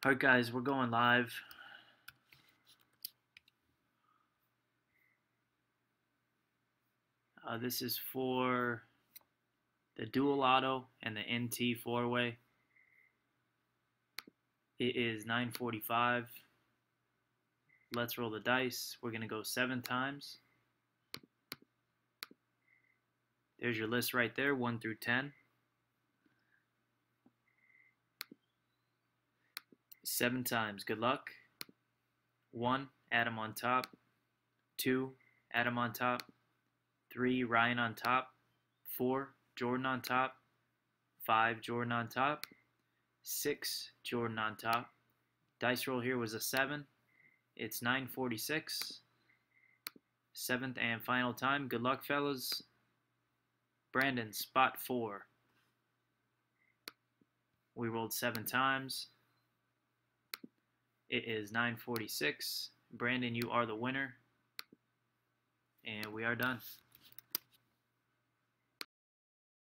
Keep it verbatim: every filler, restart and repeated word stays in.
Alright guys, we're going live. Uh, this is for the dual auto and the N T four-way. It is nine forty-five. Let's roll the dice. We're going to go seven times. There's your list right there, one through ten. Seven times. Good luck. One, Adam on top. Two, Adam on top. Three, Ryan on top. Four, Jordan on top. Five, Jordan on top. Six, Jordan on top. Dice roll here was a seven. It's nine forty-six. Seventh and final time. Good luck, fellas. Brandon, spot four. We rolled seven times. It is nine forty-six. Brandon, you are the winner. And we are done.